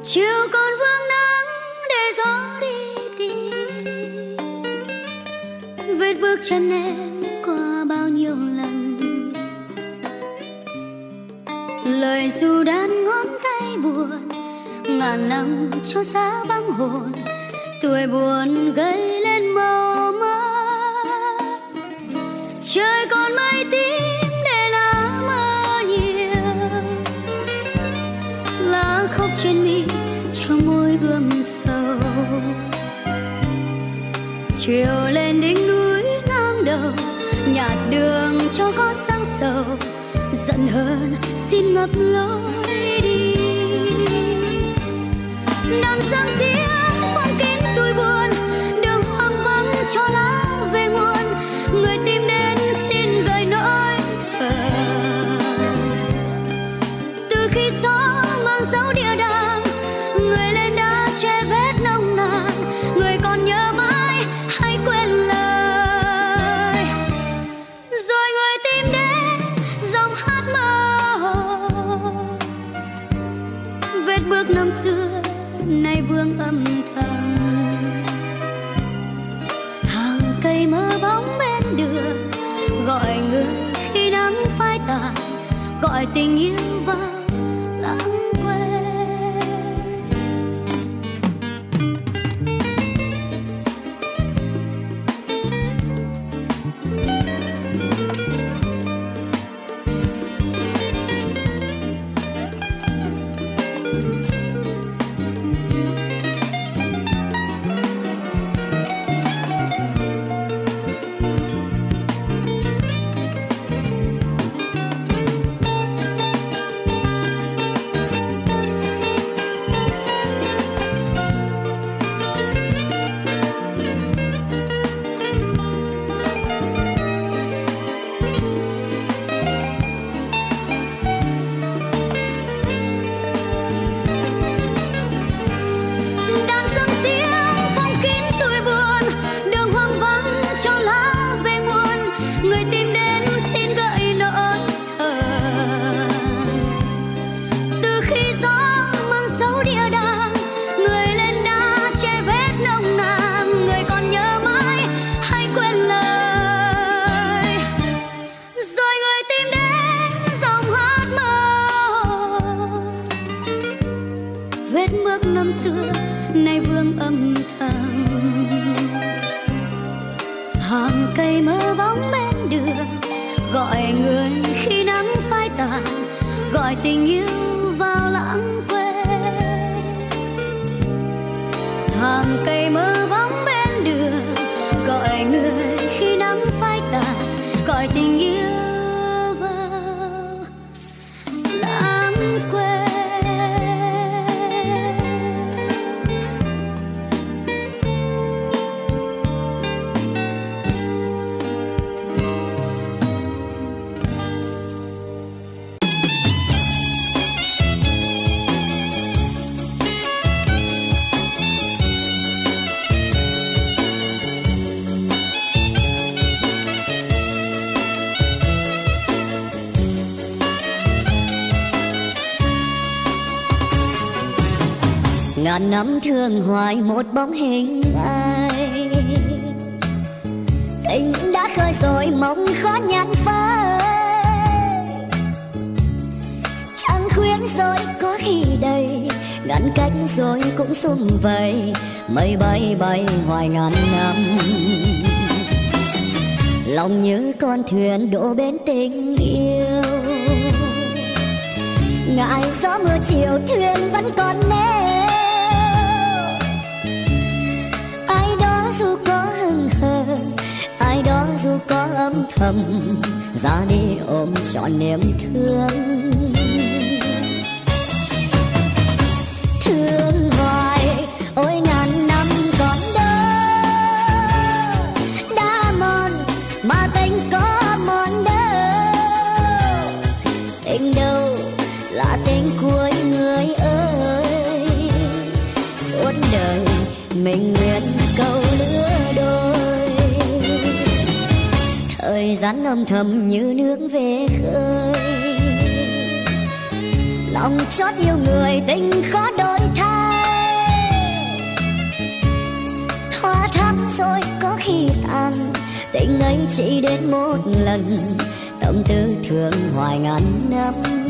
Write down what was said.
chiều còn vương nắng để gió đi tìm vết bước chân em qua bao nhiêu lần. Lời ru đan ngón tay buồn, ngàn năm cho giá băng hồn, tuổi buồn gây lên màu mất. Trời còn mây tím để lá mơ nhiều, lá khóc trên mi cho môi ươm sầu. Chiều lên đỉnh núi ngang đầu, nhạt đường cho gót sáng sầu, giận hờn xin ngập lối đi. Đàn dâng tiếng phong kín tôi buồn, đường hoang vắng cho lá về nguồn, người tìm đến xin gợi nỗi hờn. Từ khi gió mang dấu địa đàng, người lên đã che vết nồng nàn, người còn nhớ mãi hay quên lời. Rồi người tìm đến dòng hát mơ hồ, vết bước năm xưa nay vương âm thầm. Hàng cây mơ bóng bên đường, gọi người khi nắng phai tàn, gọi tình yêu vào lãng quên. Năm xưa nay vương âm thầm. Hàng cây mơ bóng bên đường, gọi người khi nắng phai tàn, gọi tình yêu vào lãng quên. Hàng cây mơ bóng bên đường, gọi người khi nắng phai tàn, gọi tình yêu vào lãng quên. Ngàn năm thương hoài một bóng hình ai, tình đã khơi rồi mong khó nhạt phai. Chẳng khuyến rồi có khi đây, ngăn cách rồi cũng sum vầy, mây bay bay hoài ngàn năm. Lòng như con thuyền đổ bên tình yêu, ngại gió mưa chiều thuyền vẫn còn neo. Dù có hững hờ, ai đó dù có âm thầm, ra đi ôm trọn niềm thương. Thương hoài ôi ngàn năm còn đâu, đã mòn mà tình có mòn đâu. Tình đâu là tình cuối người ơi, suốt đời mình nguyện câu lứa đôi. Thời gian âm thầm như nước về khơi, lòng chót yêu người tình khó đổi thay. ấy chỉ đến một lần, tâm tư thương hoài ngàn năm.